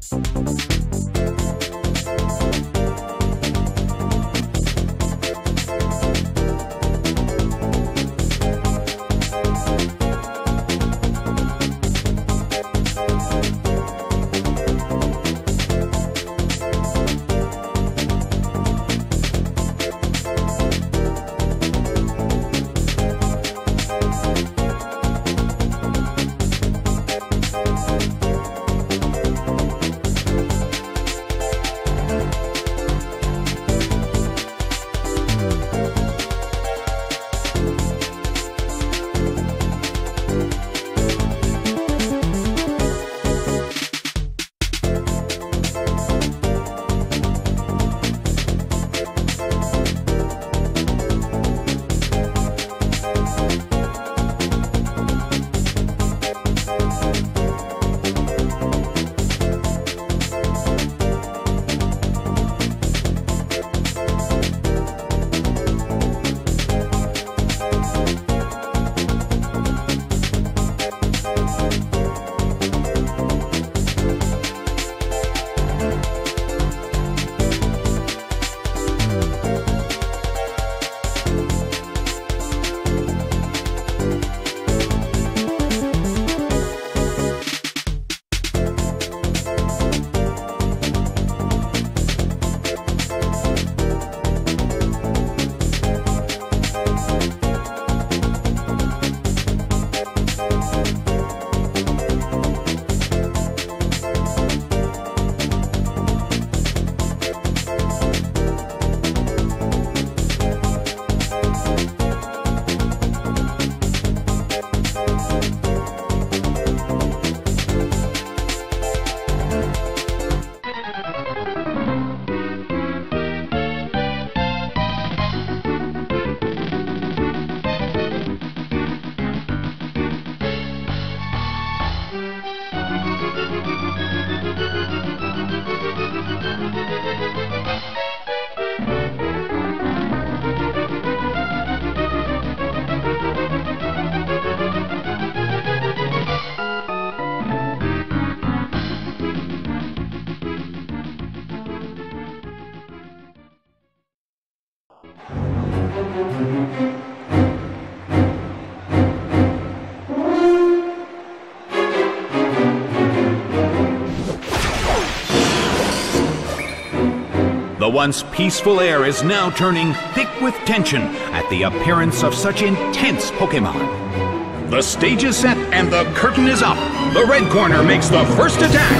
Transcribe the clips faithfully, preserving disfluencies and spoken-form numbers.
The once peaceful air is now turning thick with tension at the appearance of such intense Pokémon. The stage is set and the curtain is up. The red corner makes the first attack.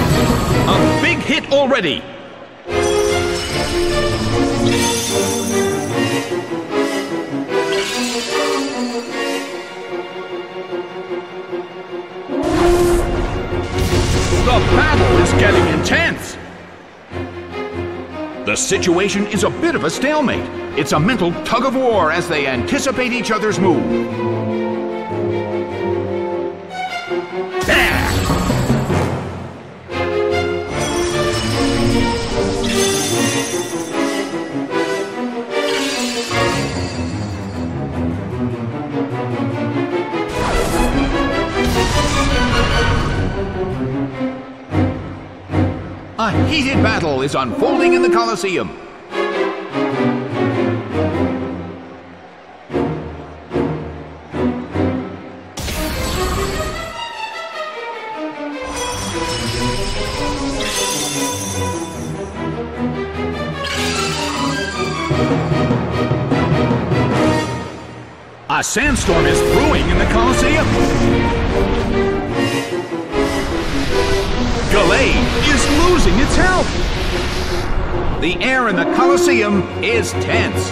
A big hit already. The battle is getting intense. The situation is a bit of a stalemate. It's a mental tug-of-war as they anticipate each other's move. There! A heated battle is unfolding in the Colosseum. A sandstorm is brewing in the Colosseum. Gallade is losing its health. The air in the Colosseum is tense.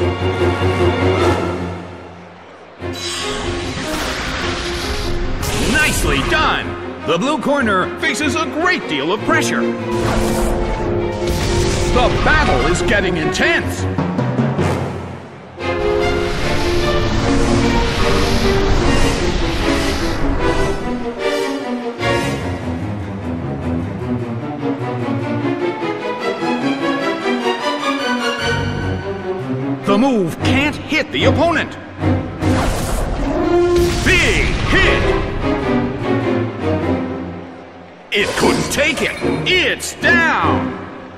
Nicely done! The blue corner faces a great deal of pressure. The battle is getting intense. The move can't hit the opponent. Big hit! It couldn't take it. It's down.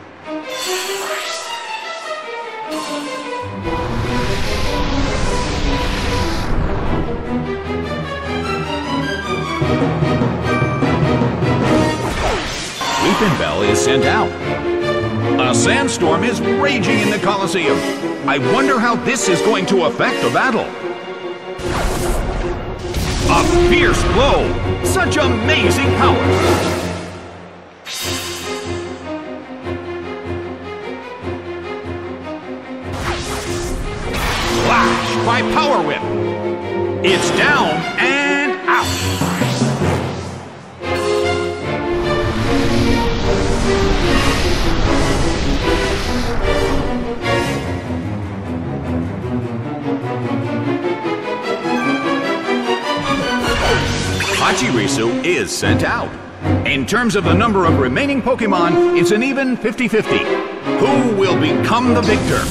Weepinbell is sent out. A sandstorm is raging in the Colosseum. I wonder how this is going to affect the battle. A fierce blow! Such amazing power! Flash by Power Whip! It's down and out! Pachirisu is sent out. In terms of the number of remaining Pokémon, it's an even fifty fifty. Who will become the victor?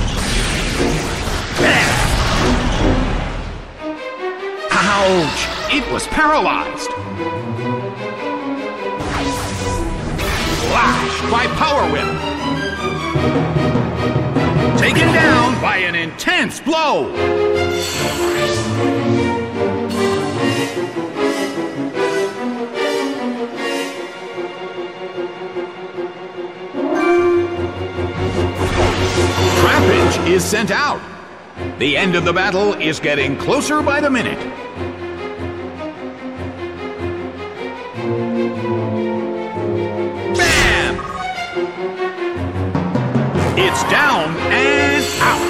Ouch! It was paralyzed. Flash by Power Whip. Taken down by an intense blow. Trapinch is sent out. The end of the battle is getting closer by the minute. Bam! It's down and out.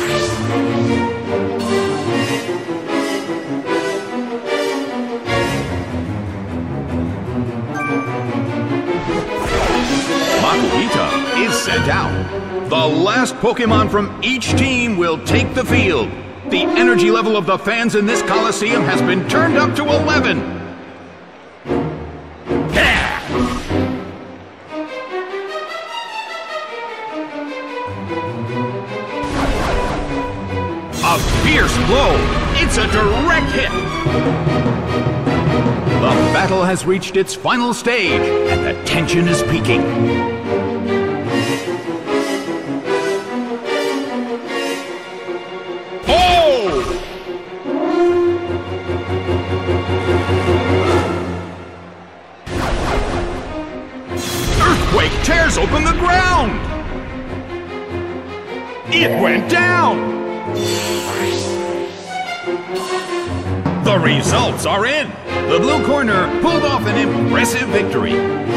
Makuhita is sent out. The last Pokémon from each team will take the field. The energy level of the fans in this Colosseum has been turned up to eleven. Yeah! A fierce blow. It's a direct hit. The battle has reached its final stage, and the tension is peaking. Tears open the ground! It went down! The results are in! The blue corner pulled off an impressive victory.